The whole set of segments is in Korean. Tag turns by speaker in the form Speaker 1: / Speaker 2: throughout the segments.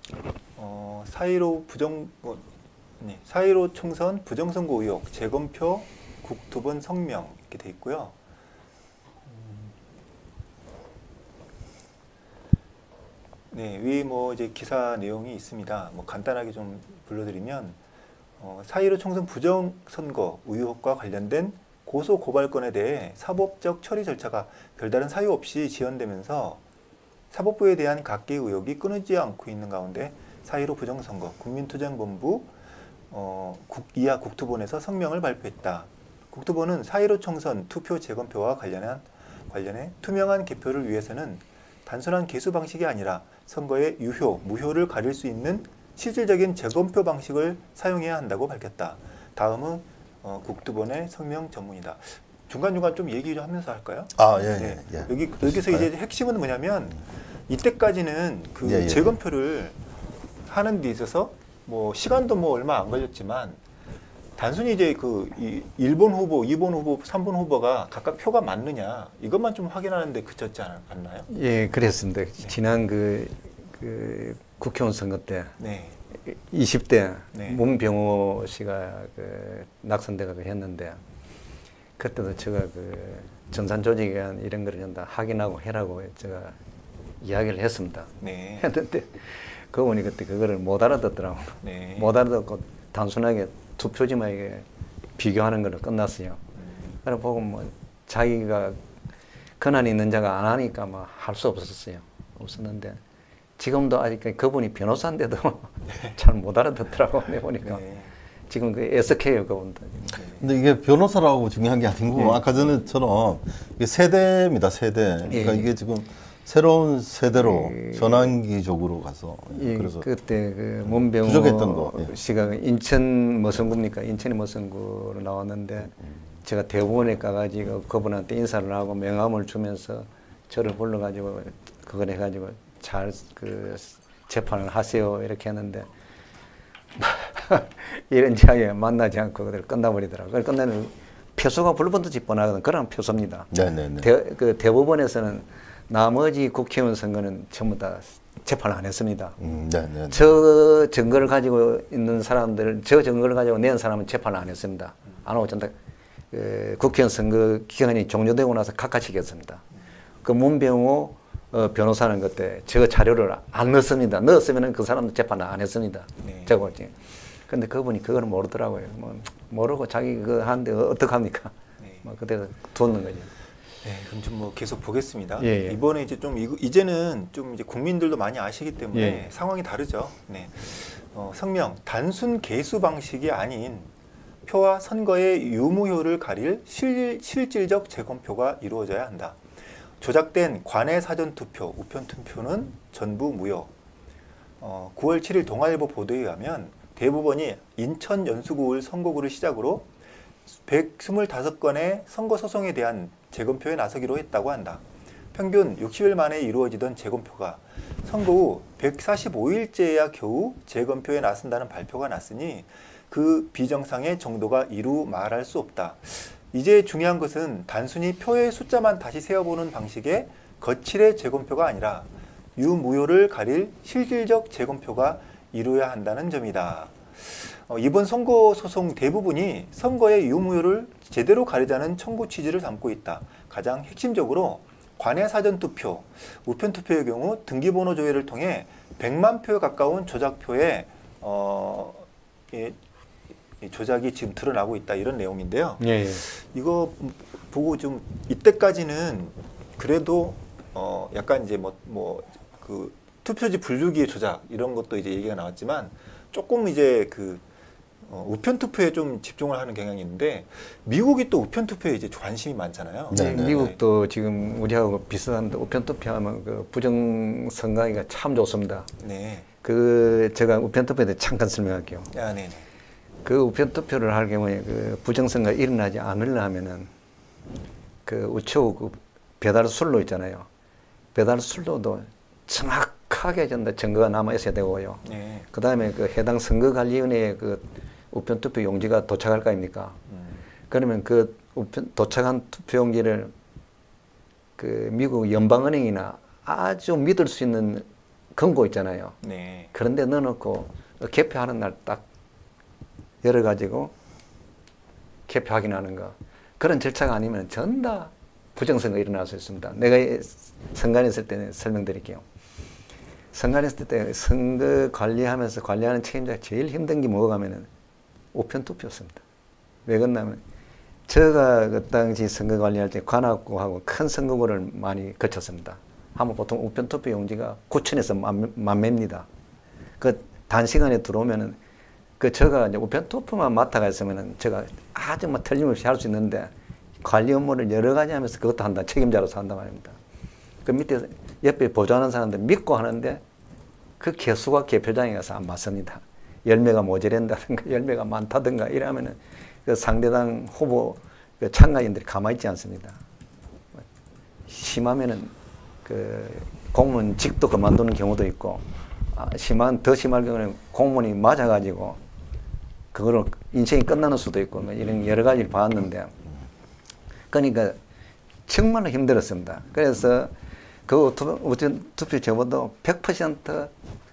Speaker 1: 4.15 네, 4.15 총선 부정선거 의혹, 재검표, 국토본 성명 이렇게 돼 있고요. 네, 위 뭐 이제 기사 내용이 있습니다. 뭐 간단하게 좀 불러드리면 4.15 총선 부정선거 의혹과 관련된 고소 고발건에 대해 사법적 처리 절차가 별다른 사유 없이 지연되면서 사법부에 대한 각계의 의혹이 끊이지 않고 있는 가운데 4.15 부정선거 국민투쟁본부 이하 국토본에서 성명을 발표했다. 국토본은 4.15 총선 투표 재검표와 관련해 투명한 개표를 위해서는 단순한 개수 방식이 아니라 선거의 유효, 무효를 가릴 수 있는 실질적인 재검표 방식을 사용해야 한다고 밝혔다. 다음은 국토본의 성명 전문이다. 중간중간 좀 얘기 좀 하면서 할까요?
Speaker 2: 예.
Speaker 1: 여기서 이제 핵심은 뭐냐면 이때까지는 그
Speaker 2: 예.
Speaker 1: 재검표를 하는 데 있어서 뭐 시간도 뭐 얼마 안 걸렸지만 단순히 이제 이 1번 후보, 2번 후보, 3번 후보가 각각 표가 맞느냐 이것만 좀 확인하는데 그쳤지 않나요?
Speaker 3: 예, 그랬습니다. 지난 그 국회의원 선거 때 20대 문병호 씨가 그 낙선돼가지고 했는데 그때도 제가 그 전산 조직에 대한 이런 거를 전다 확인하고 해라고 제가 이야기를 했습니다. 했는데 그분이 그때 그거를 못 알아듣더라고. 못 알아듣고 단순하게 투표지만 이게 비교하는 걸로 끝났어요. 그래 보고 뭐 자기가 권한이 있는 자가 안 하니까 뭐 할 수 없었는데 지금도 아직 그분이 변호사인데도 잘 못 알아듣더라고. 내 보니까 지금 그 애석해요 그분도.
Speaker 2: 근데 이게 변호사라고 중요한 게 아니고 아까 전에처럼 이게 세대입니다, 세대. 그러니까 이게 지금 새로운 세대로 전환기적으로 가서 그래서
Speaker 3: 그때 그 문병호
Speaker 2: 부족했던 거
Speaker 3: 씨가 인천 머선구입니까? 인천의 머선구로 나왔는데 제가 대법원에 가가지고 그분한테 인사를 하고 명함을 주면서 저를 불러가지고 그걸 해가지고 잘 그 재판을 하세요 이렇게 했는데 이런 이야기에 만나지 않고 그대로 끝나버리더라고요. 그걸 끝내는 표소가 불번듯이 뻔하거든. 그런 표소입니다. 그 대법원에서는 나머지 국회의원 선거는 전부 다 재판을 안 했습니다. 저 증거를 가지고 있는 사람들, 저 증거를 가지고 낸 사람은 재판을 안 했습니다. 안 하고 전부 다 국회의원 선거 기간이 종료되고 나서 각하시켰습니다. 그 문병호 변호사는 그때 저 자료를 안 넣었습니다. 넣었으면 그 사람도 재판을 안 했습니다. 제가 근데 그분이 그걸 모르더라고요. 뭐 모르고 자기 그거 하는데 어떡합니까? 뭐 그때 뒀는 거죠.
Speaker 1: 네, 그럼 좀 뭐 계속 보겠습니다. 이번에 이제 좀 이제는 좀 이제 국민들도 많이 아시기 때문에 상황이 다르죠. 성명 단순 개수 방식이 아닌 표와 선거의 유무효를 가릴 실질적 재검표가 이루어져야 한다. 조작된 관내 사전 투표, 우편 투표는 전부 무효. 9월 7일 동아일보 보도에 의하면 대법원이 인천 연수구을 선거구를 시작으로 125건의 선거 소송에 대한 재검표에 나서기로 했다고 한다. 평균 60일 만에 이루어지던 재검표가 선거 후 145일째야 겨우 재검표에 나선다는 발표가 났으니 그 비정상의 정도가 이루 말할 수 없다. 이제 중요한 것은 단순히 표의 숫자만 다시 세어보는 방식의 거칠의 재검표가 아니라 유무효를 가릴 실질적 재검표가 이루어야 한다는 점이다. 이번 선거 소송 대부분이 선거의 유무효를 제대로 가리자는 청구 취지를 담고 있다. 가장 핵심적으로 관내 사전투표, 우편투표의 경우 등기번호 조회를 통해 100만 표에 가까운 조작표에 조작이 지금 드러나고 있다. 이런 내용인데요. 이거 보고 좀 이때까지는 그래도 약간 이제 그 투표지 분류기의 조작 이런 것도 이제 얘기가 나왔지만 조금 이제 그 우편 투표에 좀 집중을 하는 경향이 있는데 미국이 또 우편 투표에 이제 관심이 많잖아요.
Speaker 3: 미국도 지금 우리하고 비슷한데 우편 투표하면 그 부정 선거하기가 참 좋습니다. 그 제가 우편 투표에 대해 잠깐 설명할게요. 그 우편 투표를 할 경우에 그 부정 선거가 일어나지 않으려면은 그 우측 그 배달 술로 있잖아요. 배달 술로도 정확하게 증거가 남아 있어야 되고요. 그 다음에 그 해당 선거관리위원회에 그 우편 투표 용지가 도착할 거 아닙니까? 그러면 그 우편 도착한 투표 용지를 그 미국 연방은행이나 아주 믿을 수 있는 금고 있잖아요.
Speaker 1: 네.
Speaker 3: 그런데 넣어놓고 개표하는 날 딱 열어가지고 개표 확인하는 거. 그런 절차가 아니면 전 다 부정선거 일어날 수 있습니다. 내가 선관위 있을 때는 설명드릴게요. 선관위 있을 때 선거 관리하면서 관리하는 책임자가 제일 힘든 게 뭐가 하면은 우편 투표였습니다. 왜 그러냐면 제가 그 당시 선거 관리할 때 관악구하고 큰 선거구를 많이 거쳤습니다. 하면 보통 우편 투표 용지가 9천에서 만 매입니다. 그 단시간에 들어오면은 그 제가 이제 우편 투표만 맡아가 있으면은 제가 아주 뭐 틀림없이 할 수 있는데 관리 업무를 여러 가지 하면서 그것도 한다. 책임자로서 한단 말입니다. 그 밑에 옆에 보조하는 사람들 믿고 하는데 그 개수가 개표장에 가서 안 맞습니다. 열매가 모자란다든가 열매가 많다든가 이러면은 그 상대당 후보 그 참가인들이 가만히 있지 않습니다. 심하면은 그 공무원직도 그만두는 경우도 있고, 더 심할 경우는 공무원이 맞아가지고 그거로 인생이 끝나는 수도 있고, 뭐 이런 여러 가지를 봤는데, 그러니까 정말로 힘들었습니다. 그래서 그 투표 제보도 100%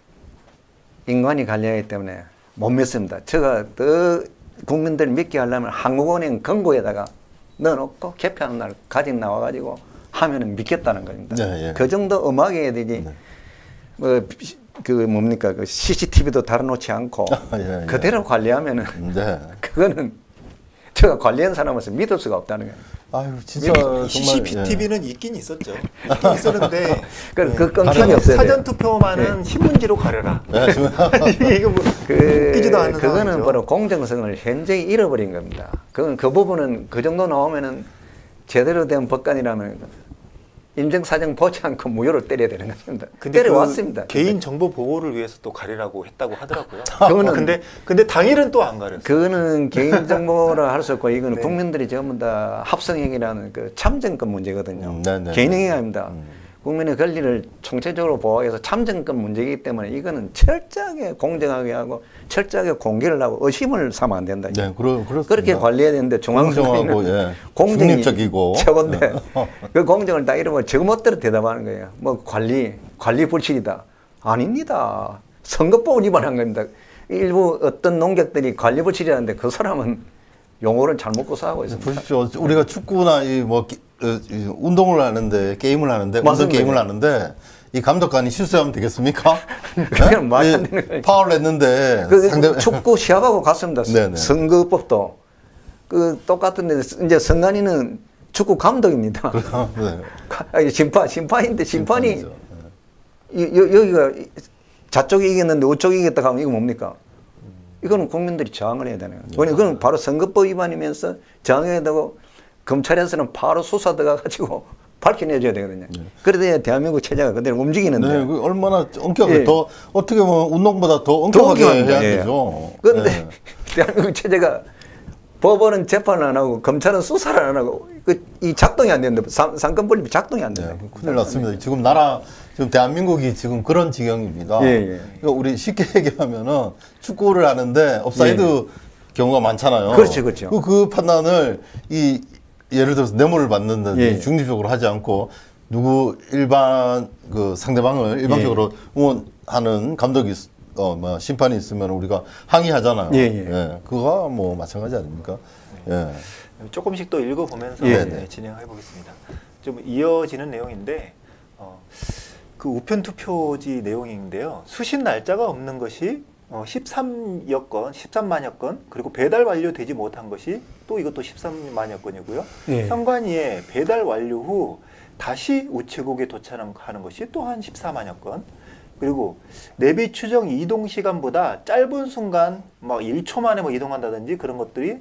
Speaker 3: 인간이 관리하기 때문에 못 믿습니다. 제가 더 국민들 믿게 하려면 한국은행 금고에다가 넣어놓고 개표하는 날 가진 나와가지고 하면은 믿겠다는 겁니다.
Speaker 2: 네, 예.
Speaker 3: 그 정도 엄하게 해야 되지. 네. 그 뭡니까 그 CCTV도 달아놓지 않고
Speaker 2: 예, 예.
Speaker 3: 그대로 관리하면은
Speaker 2: 네.
Speaker 3: 그거는 제가 관리한 사람으로서 믿을 수가 없다는 거예요.
Speaker 2: 아유 진짜 정말
Speaker 1: CCTV는 있긴 있었죠. 있긴 있었는데
Speaker 3: 그 끊김이 없어요.
Speaker 1: 사전 투표만은 신문지로 가려라.
Speaker 2: 네, 지금
Speaker 1: 이거 뭐 웃기지도 않은
Speaker 3: 그거는
Speaker 1: 상황이죠.
Speaker 3: 바로 공정성을 현저히 잃어버린 겁니다. 그 부분은 그 정도 나오면은 제대로 된 법관이라면 인정사정 보지 않고 무효를 때려야 되는 것입니다. 때려왔습니다.
Speaker 1: 개인 정보 보호를 위해서 또 가리라고 했다고 하더라고요.
Speaker 3: 그거는
Speaker 1: 근데 당일은 또 안 가렸어요.
Speaker 3: 그거는 개인 정보라 할 수 없고 이거는
Speaker 1: 네.
Speaker 3: 국민들이 전부 다 합성행위라는 그 참정권 문제거든요.
Speaker 2: 네.
Speaker 3: 개인 행위가 아닙니다. 국민의 권리를 총체적으로 보호하기 위해서 참정권 문제이기 때문에 이거는 철저하게 공정하게 하고 철저하게 공개를 하고 의심을 사면 안 된다.
Speaker 2: 네, 그렇습니다.
Speaker 3: 그렇게 관리해야 되는데 중앙선관위는
Speaker 2: 공정하고, 예.
Speaker 3: 공정이
Speaker 2: 중립적이고
Speaker 3: 최고인데 그 공정을 다 잃어버리고 저것대로 대답하는 거예요. 뭐 관리 불실이다. 아닙니다. 선거법을 위반한 겁니다. 일부 어떤 농객들이 관리 불실이라는데 그 사람은 용어를 잘못 구사하고 있습니다.
Speaker 2: 보십시오. 우리가 축구나 운동을 하는데 게임을 하는데
Speaker 3: 맞습니다.
Speaker 2: 운동 게임을 하는데 이 감독관이 실수하면 되겠습니까?
Speaker 3: 그냥 말이 안 되는 거예요.
Speaker 2: 파울을 했는데
Speaker 3: 그 축구 시합하고 같습니다.
Speaker 2: 네네.
Speaker 3: 선거법도 그 똑같은데 이제 선관위는 축구 감독입니다.
Speaker 2: 네.
Speaker 3: 심판인데 심판이
Speaker 2: 심판이죠.
Speaker 3: 여기가 좌쪽이 이겼는데 우쪽이 이겼다 하면 이거 뭡니까? 이거는 국민들이 저항을 해야 되는 거예요. 이건 바로 선거법 위반이면서 저항해야 되고 검찰에서는 바로 수사 들어가가지고 밝혀내줘야 되거든요. 그래야 대한민국 체제가 그대로 움직이는데.
Speaker 2: 네, 그 얼마나 엄격하게
Speaker 3: 예.
Speaker 2: 더 어떻게 보면 운동보다 더 엄격하게 해야
Speaker 3: 예.
Speaker 2: 되죠.
Speaker 3: 그런데
Speaker 2: 네.
Speaker 3: 대한민국 체제가 법원은 재판을 안 하고 검찰은 수사를 안 하고 이 작동이 안 되는데 상권분립이 작동이 안 된다.
Speaker 2: 네, 큰일 났습니다. 지금 대한민국이 지금 그런 지경입니다.
Speaker 3: 예.
Speaker 2: 그러니까 우리 쉽게 얘기하면은 축구를 하는데 옵사이드 경우가 많잖아요.
Speaker 3: 그렇죠.
Speaker 2: 그 판단을 예를 들어서 뇌물을 받는다든지
Speaker 3: 예.
Speaker 2: 중립적으로 하지 않고 일반 그 상대방을 일방적으로 응원하는 감독이 심판이 있으면 우리가 항의하잖아요.
Speaker 3: 예.
Speaker 2: 그거가 뭐 마찬가지 아닙니까? 예.
Speaker 1: 조금씩 또 읽어보면서 진행해 보겠습니다. 좀 이어지는 내용인데 그 우편 투표지 내용인데요. 수신 날짜가 없는 것이 13만여 건, 그리고 배달 완료되지 못한 것이 또 이것도 13만여 건이고요. 선관위에 배달 완료 후 다시 우체국에 도착하는 것이 또한 14만여 건. 그리고 내비 추정 이동 시간보다 짧은 순간 막 1초 만에 뭐 이동한다든지 그런 것들이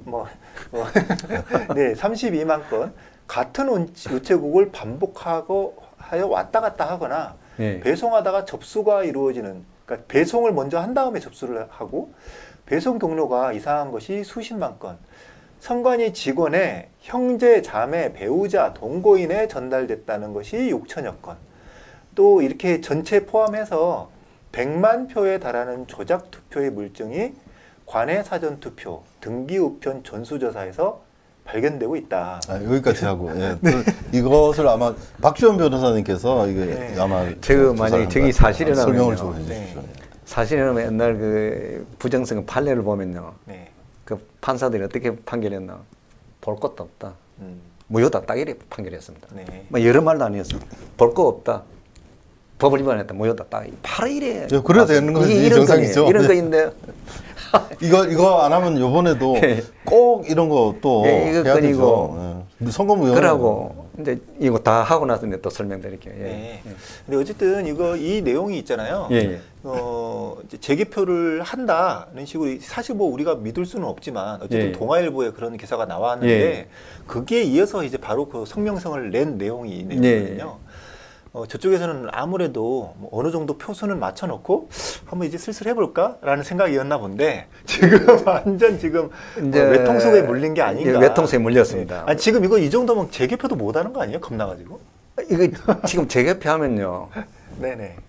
Speaker 1: 32만 건. 같은 우체국을 반복하여 왔다 갔다 하거나 배송하다가 접수가 이루어지는, 그러니까 배송을 먼저 한 다음에 접수를 하고 배송 경로가 이상한 것이 수십만 건. 선관위 직원의 형제, 자매, 배우자, 동거인에 전달됐다는 것이 6천여 건. 또 이렇게 전체 포함해서 100만 표에 달하는 조작 투표의 물증이 관내 사전 투표, 등기 우편 전수조사에서 발견되고 있다.
Speaker 2: 여기까지 하고 이것을 아마 박지원 변호사님께서 이게 아마
Speaker 3: 제가 만약에 저기 사실이라면
Speaker 2: 설명을 좀 해주십시오.
Speaker 3: 사실이라면 옛날 그 부정선거 판례를 보면요, 그 판사들이 어떻게 판결했나? 볼 것도 없다. 무효다. 딱 이렇게 판결했습니다. 뭐 여러 말도 아니었어. 볼 거 없다. 법을 위반했다. 무효다. 딱 바로 이래.
Speaker 2: 그래야 되는 거지. 정상이죠.
Speaker 3: 이런 거인데.
Speaker 2: 이거 안 하면 요번에도 꼭 이런 거 또 해야 되죠. 선거무효.
Speaker 3: 그러고 이제 이거 다 하고 나서 또 설명드릴게요.
Speaker 1: 근데 어쨌든 이 내용이 있잖아요. 이제 재개표를 한다는 식으로 사실 뭐 우리가 믿을 수는 없지만 어쨌든 동아일보에 그런 기사가 나왔는데 거기에 이어서 이제 바로 그 성명서를 낸 내용이 있거든요. 저쪽에서는 아무래도 뭐 어느 정도 표수는 맞춰놓고 한번 이제 슬슬 해볼까라는 생각이었나 본데 지금 완전 지금 외통수에 물린 게 아닌가.
Speaker 3: 외통수에 물렸습니다.
Speaker 1: 아니, 지금 이 정도면 재개표도 못하는 거 아니에요? 겁나가지고.
Speaker 3: 이거 지금 재개표하면요.
Speaker 1: 네네.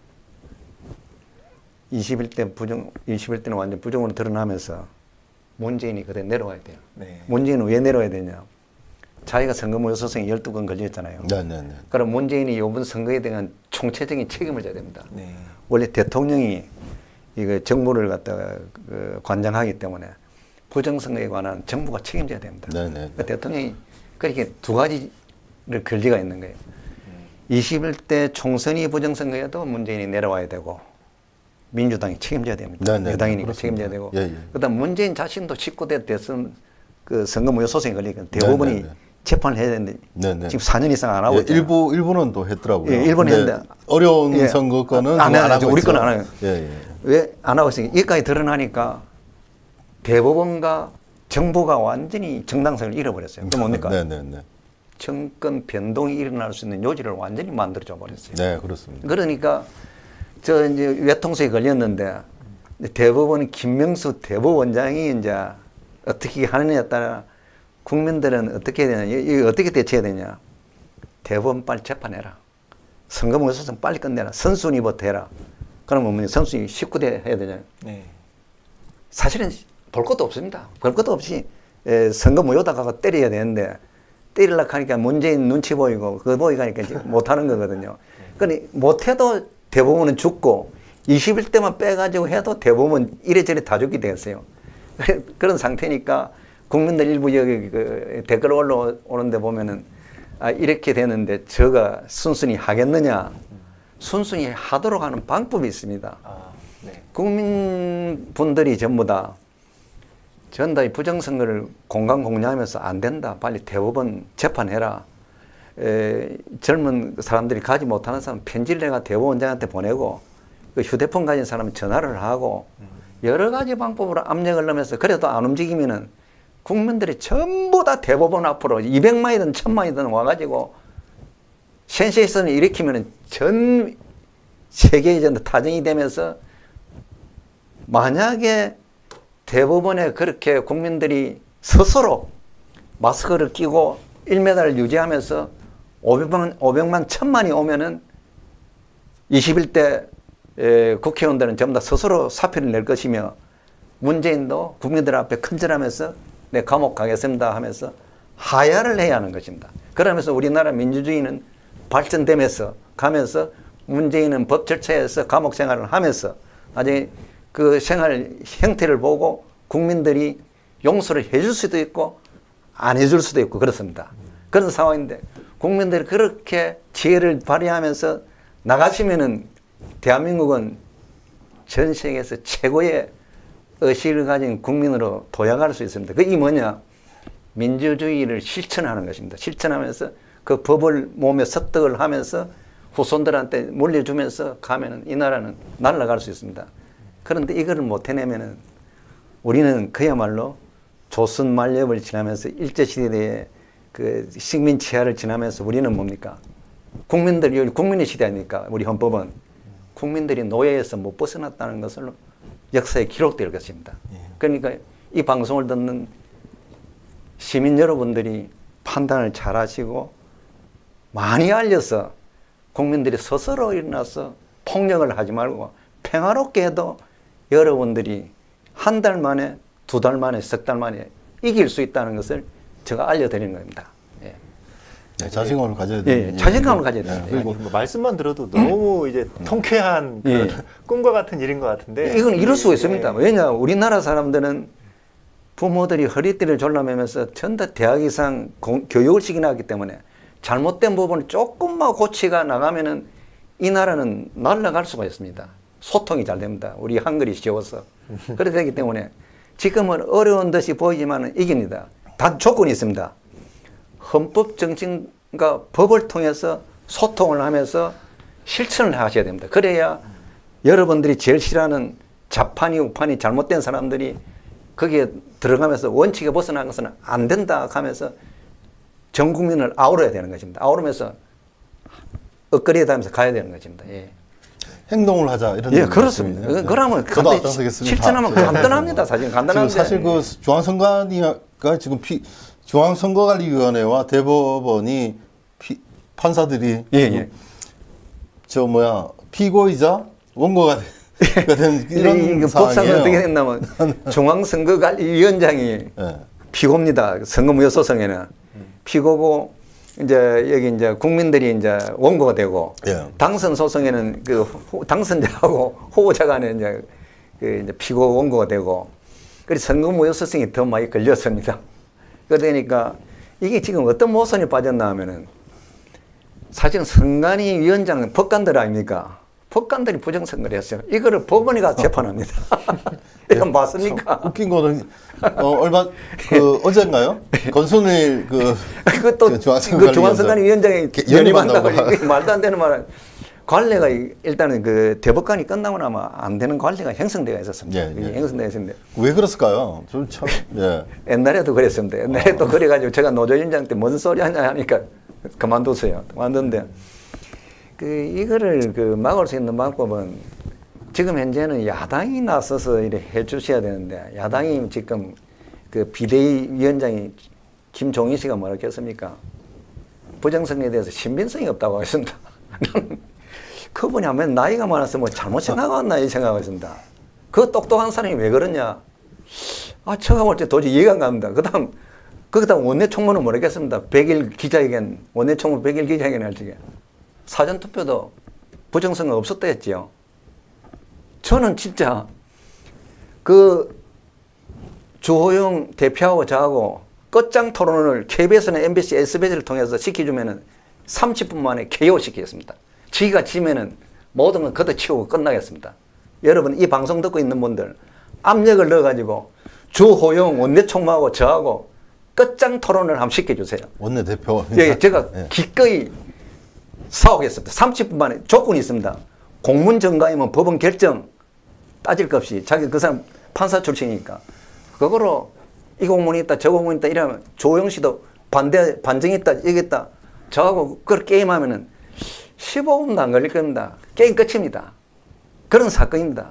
Speaker 3: 21대는 완전 부정으로 드러나면서 문재인이 그대 내려와야 돼요. 문재인은 왜 내려와야 되냐? 자기가 선거무효 소송에 12건 걸렸잖아요. 그럼 문재인이 이번 선거에 대한 총체적인 책임을 져야 됩니다. 원래 대통령이 이거 정부를 갖다가 관장하기 때문에 부정선거에 관한 정부가 책임져야 됩니다. 그러니까 대통령이 그렇게 두 가지를 권리가 있는 거예요. 21대 총선이 부정선거에도 문재인이 내려와야 되고 민주당이 책임져야 됩니다. 여당이니까 책임져야 되고 그다음 문재인 자신도 19대 대선 그 선거무효 소송에 걸리니까 대법원이 재판을 해야 되는데 지금 4년 이상 안 하고 있잖아요.
Speaker 2: 일부는 또 했더라고요.
Speaker 3: 일부는 했는데
Speaker 2: 어려운 선거 거는
Speaker 3: 안
Speaker 2: 하고
Speaker 3: 우리 거는 안 해요. 왜 안 하고 있으니까 여기까지 드러나니까 대법원과 정부가 완전히 정당성을 잃어버렸어요. 그럼 뭡니까? 정권 변동이 일어날 수 있는 요지를 완전히 만들어줘 버렸어요.
Speaker 2: 네, 그렇습니다.
Speaker 3: 그러니까 저 이제 외통수에 걸렸는데 대법원 김명수 대법원장이 이제 어떻게 하느냐에 따라 국민들은 어떻게 해야 되냐, 이거 어떻게 대처해야 되냐. 대법원 빨리 재판해라. 선거무효 소송 빨리 끝내라. 선순위부터 해라. 그러면 뭐 선순위 19대 해야 되잖아요. 사실은 볼 것도 없습니다. 볼 것도 없이 선거무효다가 때려야 되는데 때리려고 하니까 문재인 눈치 보이고 그거 보이니까 이제 못하는 거거든요. 그러니 못해도 대법원은 죽고 21대만 빼가지고 해도 대법원은 이래저래 다 죽게 되었어요. 그런 상태니까 국민들 일부 여기 그 댓글 올라오는데 보면은 이렇게 되는데 저가 순순히 하겠느냐. 순순히 하도록 하는 방법이 있습니다. 국민분들이 전부 다 이 부정선거를 공강공략하면서 안 된다. 빨리 대법원 재판해라. 젊은 사람들이 가지 못하는 사람 편지를 내가 대법원장한테 보내고 그 휴대폰 가진 사람은 전화를 하고 여러 가지 방법으로 압력을 넣으면서 그래도 안 움직이면은 국민들이 전부 다 대법원 앞으로 200만이든 1000만이든 와가지고 센세이션을 일으키면은 전 세계에 타정이 되면서 만약에 대법원에 그렇게 국민들이 스스로 마스크를 끼고 1m를 유지하면서 500만, 1000만이 오면은 21대 국회의원들은 전부 다 스스로 사표를 낼 것이며 문재인도 국민들 앞에 큰절하면서 내 감옥 가겠습니다 하면서 하야를 해야 하는 것입니다. 그러면서 우리나라 민주주의는 발전되면서 가면서 문재인은 법 절차에서 감옥 생활을 하면서 나중에 그 생활 형태를 보고 국민들이 용서를 해줄 수도 있고 안 해줄 수도 있고 그렇습니다. 그런 상황인데 국민들이 그렇게 지혜를 발휘하면서 나가시면은 대한민국은 전 세계에서 최고의 의식을 가진 국민으로 도약할 수 있습니다. 그게 뭐냐? 민주주의를 실천하는 것입니다. 실천하면서 그 법을 몸에 습득을 하면서 후손들한테 물려주면서 가면은 이 나라는 날아갈 수 있습니다. 그런데 이거를 못 해내면은 우리는 그야말로 조선 말렵을 지나면서 일제시대의 그 식민 치하를 지나면서 우리는 뭡니까? 국민들이 국민의 시대 아닙니까? 우리 헌법은 국민들이 노예에서 못 벗어났다는 것을 역사에 기록될 것입니다. 그러니까 이 방송을 듣는 시민 여러분들이 판단을 잘 하시고 많이 알려서 국민들이 스스로 일어나서 폭력을 하지 말고 평화롭게 해도 여러분들이 한 달 만에, 두 달 만에, 석 달 만에 이길 수 있다는 것을 제가 알려드리는 겁니다. 예.
Speaker 2: 네, 자신감을 가져야 돼요.
Speaker 3: 예, 자신감을 가져야 됩니다.
Speaker 1: 그리고 뭐 말씀만 들어도 너무 이제 통쾌한 그런 꿈과 같은 일인 것 같은데
Speaker 3: 이건 이럴 수가 있습니다. 왜냐 우리나라 사람들은 부모들이 허리띠를 졸라매면서 전부 대학 이상 교육을 시키나 하기 때문에 잘못된 부분을 조금만 고치가 나가면은 이 나라는 날아갈 수가 있습니다. 소통이 잘 됩니다. 우리 한글이 쉬워서. 그렇게 되기 때문에 지금은 어려운 듯이 보이지만 이깁니다. 단 조건이 있습니다. 헌법 정신과 법을 통해서 소통을 하면서 실천을 하셔야 됩니다. 그래야 여러분들이 제일 싫어하는 좌판이 우판이 잘못된 사람들이 거기에 들어가면서 원칙에 벗어난 것은 안 된다 하면서 전 국민을 아우러야 되는 것입니다. 아우르면서 엇거리에 다니면서 가야 되는 것입니다. 예.
Speaker 2: 행동을 하자 이런.
Speaker 3: 예, 그렇습니다. 네. 그러면
Speaker 2: 저도 앞장서겠습니다.
Speaker 3: 실천하면 간단합니다. 사실 간단한데.
Speaker 2: 사실 그 중앙선관위가 지금 중앙선거관리위원회와 대법원이 판사들이 저 뭐야 피고이자 원고가 된 이런
Speaker 3: 법상은 어떻게 됐냐면 중앙선거관리위원장이 피고입니다. 선거무효 소송에는 피고고 이제 여기 이제 국민들이 이제 원고가 되고 당선 소송에는 그 당선자하고 후보자 간에 이제 그 이제 피고 원고가 되고 그래서 선거무효 소송이 더 많이 걸렸습니다. 그러니까 이게 지금 어떤 모순이 빠졌나 하면은 사실은 선관위 위원장은 법관들 아닙니까? 법관들이 부정선거를 했어요. 이거를 법원이 가서 재판합니다. 이건 맞습니까?
Speaker 2: 웃긴 거는 얼마 어젠가요? 권순일
Speaker 3: 그것도 중앙선관위 위원장이 연임한다고 말도 안 되는 말은 관례가 일단은 그 대법관이 끝나고 나면 안 되는 관례가 형성되어 있었습니다. 형성되어 있었는데
Speaker 2: 왜 그랬을까요? 좀 참.
Speaker 3: 옛날에도 그랬습니다. 옛날에도 그래가지고 제가 노조위원장 때 무슨 소리 하냐 하니까 그만뒀어요. 그만뒀는데 이거를 막을 수 있는 방법은 지금 현재는 야당이 나서서 이렇게 해주셔야 되는데 야당이 지금 그 비대위 위원장이 김종인 씨가 뭐라 했습니까? 부정선거에 대해서 신빙성이 없다고 하겠습니다. 그분이 하면 나이가 많아서 뭐 잘못 생각했나 이 생각을 했습니다. 그 똑똑한 사람이 왜 그러냐? 제가 볼 때 도저히 이해가 안 갑니다. 그다음 원내 총무는 모르겠습니다. 100일 기자회견, 원내 총무 100일 기자회견 할 적에 사전투표도 부정선거 없었다 했지요. 저는 진짜 주호영 대표하고 저하고 끝장 토론을 KBS나 MBC, SBS를 통해서 시켜주면은 30분 만에 KO 시키겠습니다. 지가 지면은 모든 건 걷어치우고 끝나겠습니다. 여러분 이 방송 듣고 있는 분들 압력을 넣어가지고 주호영 원내총무하고 저하고 끝장 토론을 한번 시켜주세요.
Speaker 2: 원내대표.
Speaker 3: 예, 제가 기꺼이 싸우겠습니다. 30분 만에 조건이 있습니다. 공문 정가이면 법원 결정 따질 것 없이 자기 그 사람 판사 출신이니까 그거로 이 공문이 있다 저 공문이 있다 이러면 조영 씨도 반정이 있다 이겠다 저하고 그걸 게임하면은 15분도 안 걸릴 겁니다. 게임 끝입니다. 그런 사건입니다.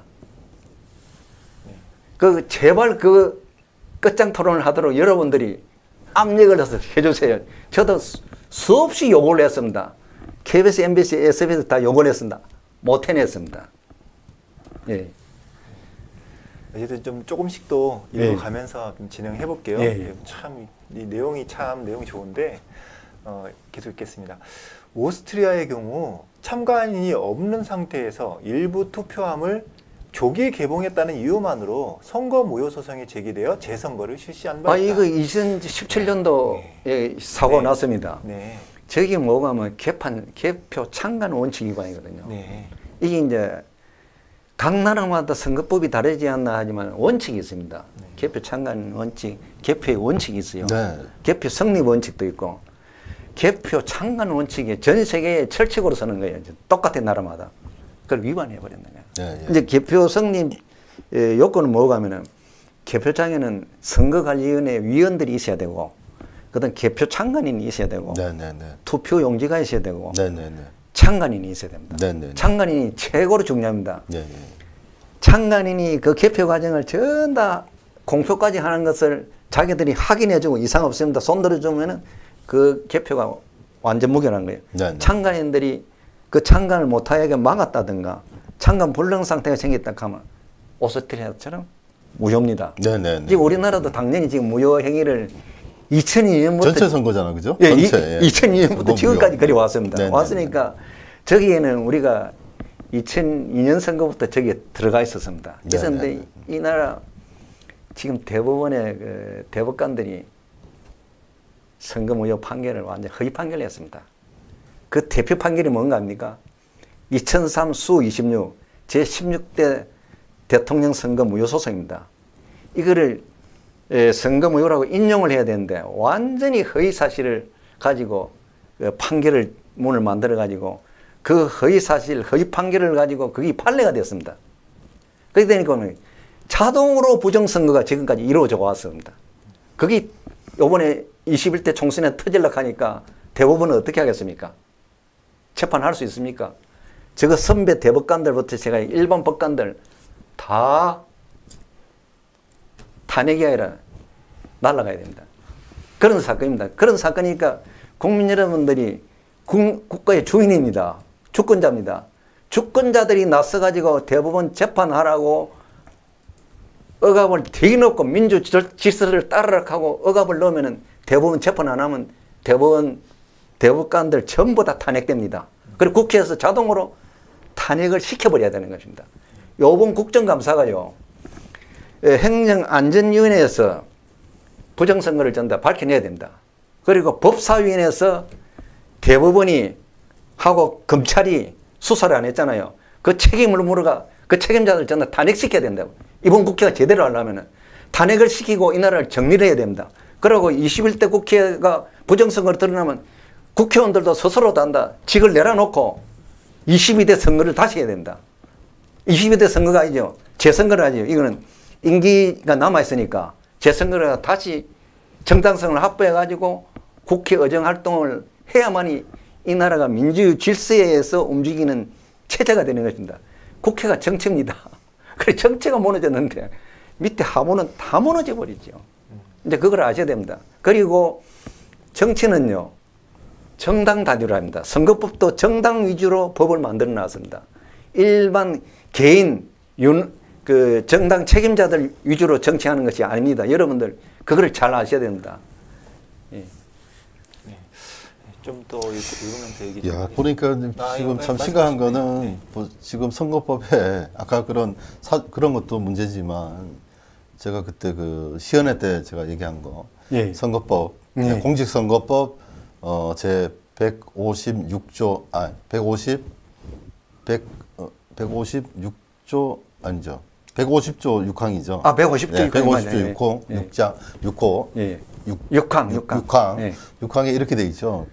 Speaker 3: 제발 끝장 토론을 하도록 여러분들이 압력을 해서 해주세요. 저도 수없이 요구를 했습니다. KBS, MBC, SBS 다 요구를 했습니다. 못 해냈습니다. 예.
Speaker 1: 어쨌든 좀 조금씩 또 읽어가면서 좀 진행해 볼게요. 참 이 내용이 좋은데 계속 읽겠습니다. 오스트리아의 경우 참관인이 없는 상태에서 일부 투표함을 조기 개봉했다는 이유만으로 선거 무효 소송이 제기되어 재선거를 실시한 바 있다.
Speaker 3: 이거 2017년도에 사고가 났습니다. 저기 뭐가 하면 개표 참관 원칙 위반이거든요. 이게 이제 각 나라마다 선거법이 다르지 않나 하지만 원칙이 있습니다. 개표 참관 원칙, 개표의 원칙이 있어요. 개표 성립 원칙도 있고 개표 참관 원칙이 전 세계의 철칙으로 서는 거예요. 똑같은 나라마다. 그걸 위반해 버렸는 거예요. 이제 개표 성립 요건은 뭐가 하면은 개표장에는 선거관리위원회 위원들이 있어야 되고 그다음 개표 참관인이 있어야 되고 투표 용지가 있어야 되고 참관인이 있어야 됩니다. 참관인이 최고로 중요합니다. 참관인이 그 개표 과정을 전 다 공표까지 하는 것을 자기들이 확인해주고 이상 없습니다. 손 들어주면은 그 개표가 완전 무결한 거예요. 참관인들이 그 참관을 못하게 막았다든가 참관 불능 상태가 생겼다 하면 오스트리아처럼 무효입니다. 지금 우리나라도 당연히 지금 무효 행위를 2002년부터
Speaker 2: 전체 선거잖아, 그죠?
Speaker 3: 예,
Speaker 2: 전체.
Speaker 3: 2002년부터 지금까지 그리 왔습니다.
Speaker 2: 네네.
Speaker 3: 왔으니까 저기에는 우리가 2002년 선거부터 저기에 들어가 있었습니다. 그런데 이 나라 지금 대법원의 그 대법관들이 선거 무효 판결을 완전 허위 판결을 했습니다. 그 대표 판결이 뭔가 합니까? 2003 수 26 제16대 대통령 선거 무효 소송입니다. 이거를 선거 무효라고 인용을 해야 되는데 완전히 허위 사실을 가지고 판결을 문을 만들어 가지고 그 허위 사실, 허위 판결을 가지고 그게 판례가 됐습니다. 그렇게 되니까 자동으로 부정선거가 지금까지 이루어져 왔습니다. 그게 이번에 21대 총선에 터질락 하니까 대법원은 어떻게 하겠습니까? 재판할 수 있습니까? 저거 선배 대법관들부터 제가 일반 법관들 다 탄핵이 아니라 날아가야 됩니다. 그런 사건입니다. 그런 사건이니까 국민 여러분들이 국가의 주인입니다. 주권자입니다. 주권자들이 나서가지고 대법원 재판하라고 억압을 되게 놓고 민주 질서를 따르락 하고 억압을 넣으면 대법원 재판 안 하면 대법관들 전부 다 탄핵됩니다. 그리고 국회에서 자동으로 탄핵을 시켜버려야 되는 것입니다. 요번 국정감사가요, 행정안전위원회에서 부정선거를 전부 다 밝혀내야 됩니다. 그리고 법사위원회에서 대법원이 하고 검찰이 수사를 안 했잖아요. 그 책임을 물어가 그 책임자들 전부 다 탄핵시켜야 된다고. 이번 국회가 제대로 하려면 탄핵을 시키고 이 나라를 정리를 해야 됩니다. 그리고 21대 국회가 부정선거를 드러나면 국회의원들도 스스로도 한다. 직을 내려놓고 22대 선거를 다시 해야 된다. 22대 선거가 아니죠. 재선거를 하죠. 이거는 임기가 남아있으니까 재선거를 다시 정당성을 확보해가지고 국회 의정 활동을 해야만이 이 나라가 민주 질서에서 움직이는 체제가 되는 것입니다. 국회가 정치입니다. 그래 정치가 무너졌는데 밑에 하부는 다 무너져 버리죠. 이제 그걸 아셔야 됩니다. 그리고 정치는요, 정당 단위로 합니다. 선거법도 정당 위주로 법을 만들어 놨습니다. 일반 개인, 그 정당 책임자들 위주로 정치하는 것이 아닙니다. 여러분들 그걸 잘 아셔야 됩니다. 예.
Speaker 1: 좀 더 읽으면서 얘기 좀.
Speaker 2: 야, 보니까 지금 참 심각한 거는 지금 선거법에 아까 그런 것도 문제지만 제가 그때 그 시연회 때 제가 얘기한 거 선거법 공직선거법 제 156조 156조 아니죠. 150조 6항이죠.
Speaker 3: 아, 150조
Speaker 2: 네, 150조 6호 6항에 이렇게 돼 있죠.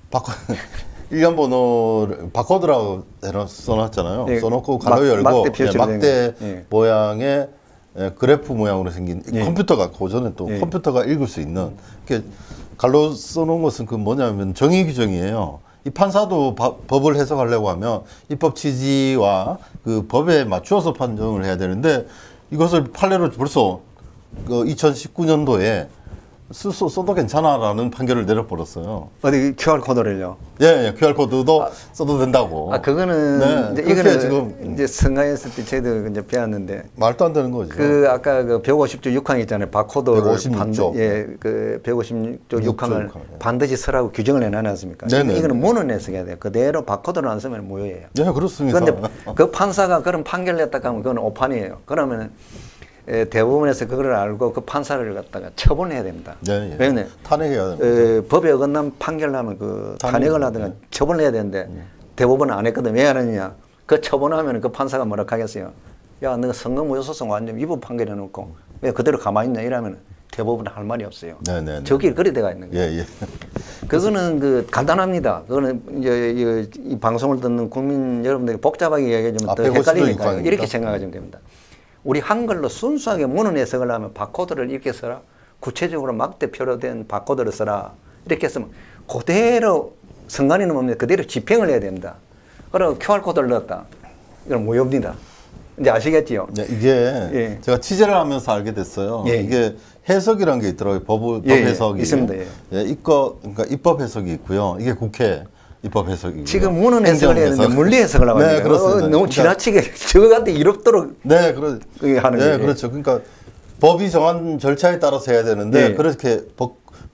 Speaker 2: 1년 번호를 바코드라고 써놨잖아요.
Speaker 3: 네,
Speaker 2: 써놓고 가로 열고 막대
Speaker 3: 네.
Speaker 2: 모양의 그래프 모양으로 생긴 컴퓨터가 고전에 또 컴퓨터가 읽을 수 있는 이렇게 갈로 써놓은 것은 그 뭐냐면 정의 규정이에요. 이 판사도 법을 해석하려고 하면 입법 취지와 그 법에 맞추어서 판정을 해야 되는데 이것을 판례로 벌써 그 2019년도에 써도 괜찮아라는 판결을 내려버렸어요.
Speaker 3: 어디 QR코드를요?
Speaker 2: 예, QR코드도 써도 된다고.
Speaker 3: 아, 그거는,
Speaker 2: 네,
Speaker 3: 이제 이거는
Speaker 2: 지금
Speaker 3: 이제 선거했을 때 저희도 이제 배웠는데.
Speaker 2: 말도 안 되는 거죠.
Speaker 3: 그, 아까 그 150조 6항 있잖아요. 바코드를
Speaker 2: 156조.
Speaker 3: 그 156조 6항을 반드시 쓰라고 규정을 해놔지 않습니까?
Speaker 2: 네네.
Speaker 3: 이거는 문헌 해석해야 돼요. 그대로 바코드를 안 쓰면 무효예요.
Speaker 2: 네, 그렇습니다.
Speaker 3: 그런데 그 판사가 그런 판결을 냈다가 하면 그건 오판이에요. 그러면은 대법원에서 그걸 알고 그 판사를 갖다가 처분해야 됩니다.
Speaker 2: 네, 예.
Speaker 3: 왜냐면
Speaker 2: 탄핵해야 됩니다.
Speaker 3: 법에 어긋난 판결을 하면 그 탄핵을 하든가 처분을 해야 되는데 대법원은 안 했거든. 왜 안 했느냐? 그 처분하면 그 판사가 뭐라 하겠어요? 야, 너가 선거무효소송 완전 위법 판결해 놓고 왜 그대로 가만히 있냐? 이러면 대법원은 할 말이 없어요.
Speaker 2: 네네.
Speaker 3: 저기 그리 돼가 있는 거예요.
Speaker 2: 예, 예.
Speaker 3: 그거는 그 간단합니다. 그거는 이제 이 방송을 듣는 국민 여러분들에게 복잡하게 이야기하면 더 헷갈리니까 이렇게 생각하시면 됩니다. 우리 한글로 순수하게 문헌 해석을 하면 바코드를 이렇게 써라. 구체적으로 막대표로 된 바코드를 써라. 이렇게 쓰면 그대로 성간이는 없는데 그대로 집행을 해야 됩니다. 그리고 QR코드를 넣었다. 이건 무효입니다. 이제 아시겠지요?
Speaker 2: 네, 이게 제가 취재를 하면서 알게 됐어요. 이게 해석이라는 게 있더라고요. 법 해석이.
Speaker 3: 있습니다.
Speaker 2: 그러니까 입법 해석이 있고요. 이게 국회 입법 해석이고.
Speaker 3: 지금 문헌 해석을 해야 되는데 물리 해석을 하고 있는 거예요.
Speaker 2: 그렇습니다.
Speaker 3: 너무 지나치게 저거 같은 이롭도록 하는 거예요.
Speaker 2: 그렇죠. 그러니까 법이 정한 절차에 따라서 해야 되는데 그렇게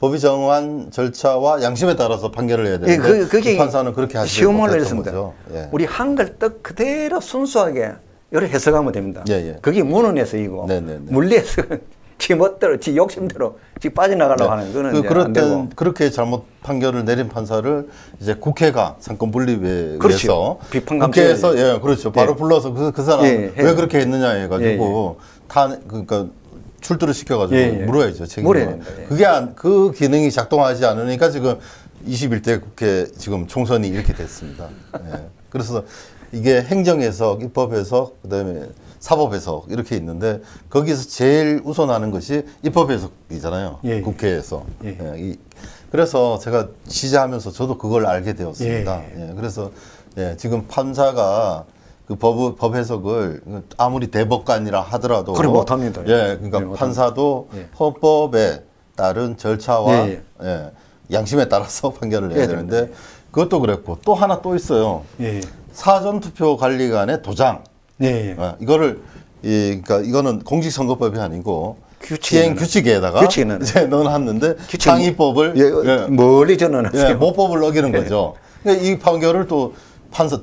Speaker 2: 법이 정한 절차와 양심에 따라서 판결을 해야 되는데
Speaker 3: 그게
Speaker 2: 이 판사는 그렇게 하지
Speaker 3: 쉬운 말로
Speaker 2: 못했던
Speaker 3: 했습니다.
Speaker 2: 거죠. 예.
Speaker 3: 우리 한글 뜻 그대로 순수하게 이렇게 해석하면 됩니다.
Speaker 2: 예, 예.
Speaker 3: 그게 문헌 해석이고
Speaker 2: 네네네.
Speaker 3: 물리 해석은 지 멋대로, 지 욕심대로 지 빠져나가려고 하는 거는 이제 안 되고.
Speaker 2: 그렇게 잘못 판결을 내린 판사를 이제 국회가 상권 분립에
Speaker 3: 그렇죠.
Speaker 2: 의해서
Speaker 3: 비판
Speaker 2: 국회에서 예 그렇죠 바로
Speaker 3: 예.
Speaker 2: 불러서 그 사람
Speaker 3: 예, 예.
Speaker 2: 왜 그렇게 했느냐 해가지고 다 그러니까 출두를 시켜가지고
Speaker 3: 예, 예.
Speaker 2: 물어야죠
Speaker 3: 물어야
Speaker 2: 책임을.
Speaker 3: 된다, 예.
Speaker 2: 그게 그 기능이 작동하지 않으니까 지금 21대 국회 지금 총선이 이렇게 됐습니다. 예. 그래서 이게 행정 해석, 입법 해석, 그다음에 사법 해석 이렇게 있는데 거기서 제일 우선하는 것이 입법 해석이잖아요.
Speaker 3: 예.
Speaker 2: 국회에서.
Speaker 3: 예.
Speaker 2: 예. 그래서 제가 취재하면서 저도 그걸 알게 되었습니다.
Speaker 3: 예.
Speaker 2: 예. 그래서 예, 지금 판사가 그 법 해석을 아무리 대법관이라 하더라도
Speaker 3: 그래 못합니다.
Speaker 2: 예, 그러니까
Speaker 3: 예,
Speaker 2: 판사도
Speaker 3: 예.
Speaker 2: 헌법에 따른 절차와
Speaker 3: 예,
Speaker 2: 예, 양심에 따라서 판결을 해야
Speaker 3: 예,
Speaker 2: 되는데 그것도 그랬고 또 하나 또 있어요.
Speaker 3: 예.
Speaker 2: 사전투표 관리관의 도장.
Speaker 3: 예.
Speaker 2: 이거를 그러니까 이거는 공직선거법이 아니고 시행 규칙에다가
Speaker 3: 규칙에는
Speaker 2: 이제 넣어놨는데
Speaker 3: 규칙
Speaker 2: 상위법을
Speaker 3: 예, 멀리 전환했어요.
Speaker 2: 모법을 어기는 거죠. 그러니까 이 판결을 또 판사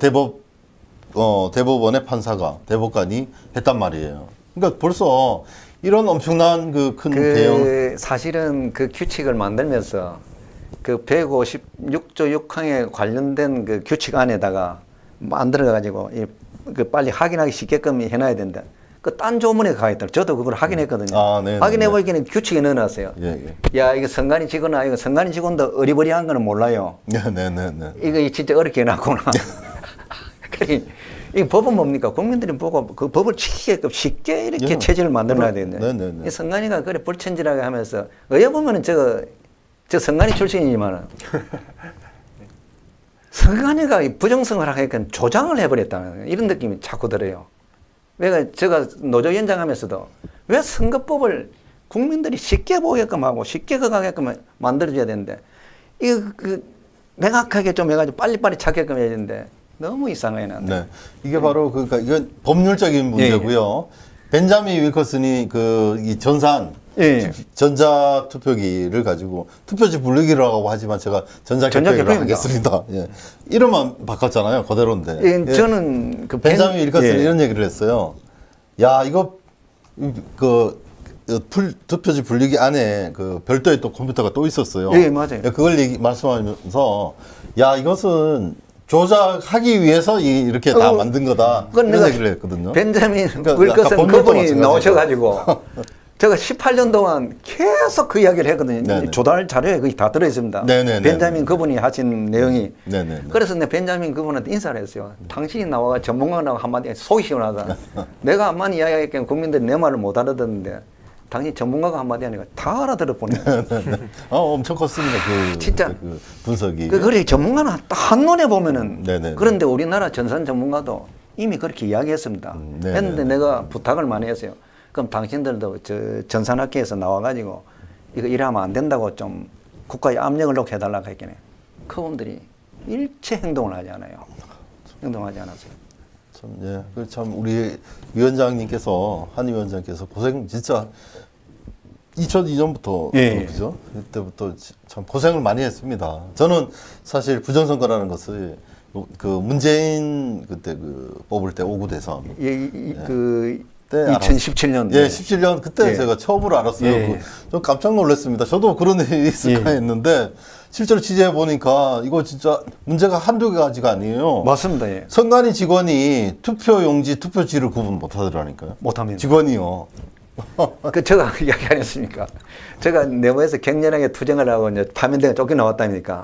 Speaker 2: 대법원의 판사가 대법관이 했단 말이에요. 그러니까 벌써 이런 엄청난 그 큰 대형
Speaker 3: 사실은 그 규칙을 만들면서 그 156조 6항에 관련된 그 규칙 안에다가 만들어 가지고 그 빨리 확인하기 쉽게끔 해놔야 된다. 그 딴 조문에 가 있더라고요. 저도 그걸 확인했거든요. 확인해 보니까 규칙에 넣어놨어요.
Speaker 2: 예.
Speaker 3: 야, 이거 선관위 직원아, 이거 선관위 직원도 어리버리한 거는 몰라요.
Speaker 2: 네네네.
Speaker 3: 이거 진짜 어렵게 해놨구나. 그래, 이 법은 뭡니까? 국민들이 보고 그 법을 지키게끔 쉽게 이렇게 체제를 만들어놔야 되는데.
Speaker 2: 네네네.
Speaker 3: 이 선관위가 그래 불천질하게 하면서 어여 보면은 저 선관위 출신이지만은 선관위가 부정선거를 하니까 조장을 해버렸다는 이런 느낌이 자꾸 들어요. 제가 노조위원장 하면서도 왜 선거법을 국민들이 쉽게 보게끔 하고 쉽게 가게끔 만들어줘야 되는데 이거 명확하게 좀 해가지고 빨리빨리 찾게끔 해야 되는데 너무 이상해요.
Speaker 2: 네, 이게 바로 그러니까 이건 법률적인 문제고요. 벤자민 윌커슨이 이 전산 전자투표기를 가지고 투표지 분리기라고 하지만 제가 전자개표기로 하겠습니다. 예. 이름만 바꿨잖아요. 그대로인데.
Speaker 3: 예, 저는
Speaker 2: 그 벤자민 윌커슨이 이런 얘기를 했어요. 야, 이거 투표지 분리기 안에 그 별도의 또 컴퓨터가 또 있었어요.
Speaker 3: 예, 맞아요.
Speaker 2: 그걸 말씀하면서 야, 이것은 조작하기 위해서 이렇게 다 만든 거다. 이런 얘기를 했거든요.
Speaker 3: 벤자민 윌커슨 그분이 나오셔가지고 제가 18년 동안 계속 그 이야기를 했거든요.
Speaker 2: 네네.
Speaker 3: 조달 자료에 거의 다 들어있습니다.
Speaker 2: 네네네.
Speaker 3: 벤자민 그분이 하신 내용이.
Speaker 2: 네네네.
Speaker 3: 그래서 내가 벤자민 그분한테 인사를 했어요. 당신이 나와가 전문가가 나와 한마디 속이 시원하다. 내가 한마디 이야기하니까 국민들이 내 말을 못 알아듣는데 당신 전문가가 한마디 하니까 다 알아들어보네요.
Speaker 2: 엄청 컸습니다.
Speaker 3: 진짜
Speaker 2: 그 분석이.
Speaker 3: 그래 전문가는 한눈에 보면은.
Speaker 2: 네네네.
Speaker 3: 그런데 우리나라 전산 전문가도 이미 그렇게 이야기했습니다. 했는데 내가 부탁을 많이 했어요. 그럼 당신들도 전산학회에서 나와가지고 이거 이러면 안 된다고 좀 국가에 압력을 놓게 해달라고 했겠네. 그분들이 일체 행동을 하지 않아요. 행동하지 않았어요.
Speaker 2: 참 우리 위원장님께서 한 위원장께서 고생 진짜 2002년부터 그죠? 그때부터 참 고생을 많이 했습니다. 저는 사실 부정선거라는 것을 그 문재인 그때 뽑을 때 5구 대선
Speaker 3: 2017년.
Speaker 2: 예, 17년 그때 제가 처음으로 알았어요. 좀 깜짝 놀랐습니다. 저도 그런 일이 있을까 했는데 실제로 취재해 보니까 이거 진짜 문제가 한두 가지가 아니에요.
Speaker 3: 맞습니다.
Speaker 2: 선관위 직원이 투표용지, 투표지를 구분 못 하더라니까요.
Speaker 3: 못합니다.
Speaker 2: 직원이요.
Speaker 3: 제가 이야기 안 했습니까? 제가 내부에서 격렬하게 투쟁을 하고 이제 파면대가 쫓겨나왔다니까.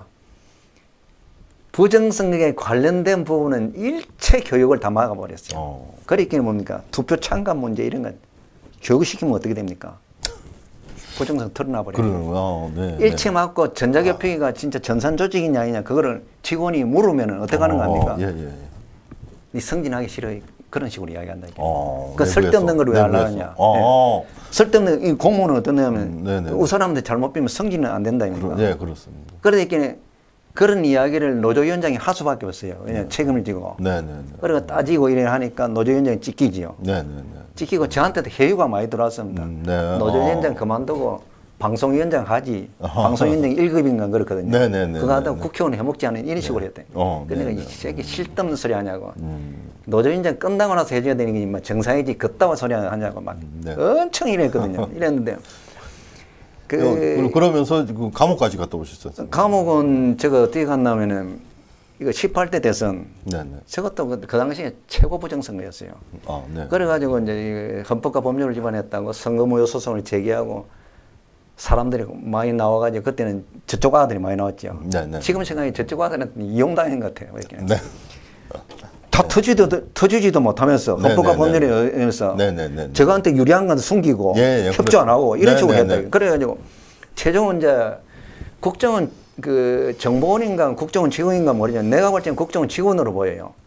Speaker 3: 부정선거에 관련된 부분은 일체 교육을 다 막아버렸어요. 그랬기는 뭡니까? 투표 참관 문제 이런 건 교육시키면 어떻게 됩니까? 부정선거 털어놔버려요. 일체 막고 전자개표기가 진짜 전산 조직이냐 아니냐 그거를 직원이 물으면 어떻게 하는 거 아닙니까? 네 승진하기 싫어 그런 식으로 이야기한다. 그 쓸데없는 걸 왜 하려느냐. 쓸데없는 이 공무원은 어떠냐면 이 사람들 잘못 비면 승진은 안 된다.
Speaker 2: 네, 그렇습니다.
Speaker 3: 그러니까 그런 이야기를 노조위원장이 할 수밖에 없어요. 왜냐하면 책임을 지고. 그리고 따지고 이래 하니까 노조위원장이 찍히지요. 찍히고 저한테도 해유가 많이 들어왔습니다. 노조위원장 그만두고 방송위원장 하지 방송위원장 1급인가 그렇거든요.
Speaker 2: 네네네.
Speaker 3: 그거 하다가 국회의원 해먹지 않은 이런 식으로 했대. 그러니까 이 새끼 쓸데없는 소리 하냐고. 노조위원장 끝나고 나서 해줘야 되는 게 막 정상이지 그따위 소리 하냐고 막 엄청 이랬거든요. 이랬는데
Speaker 2: 그러면서 그 감옥까지 갔다 오셨었어요.
Speaker 3: 감옥은 제가 어떻게 갔냐면은 이거 18대 대선 저것도 그 당시에 최고 부정선거였어요. 그래가지고 이제 헌법과 법률을 위반했다고 선거무효 소송을 제기하고 사람들이 많이 나와가지고 그때는 저쪽 아들이 많이 나왔죠. 지금 생각에 저쪽 아들한테 이용당한 것 같아요. 이렇게. 다 터주지도 못하면서 헌법과 법률에 의해서 저한테 유리한 건 숨기고 협조 안 하고 이런 식으로 했다. 그래가지고 최종은 이제 국정은 그 정보원인가 국정원 직원인가 모르지만 내가 볼 때는 국정원 직원으로 보여요.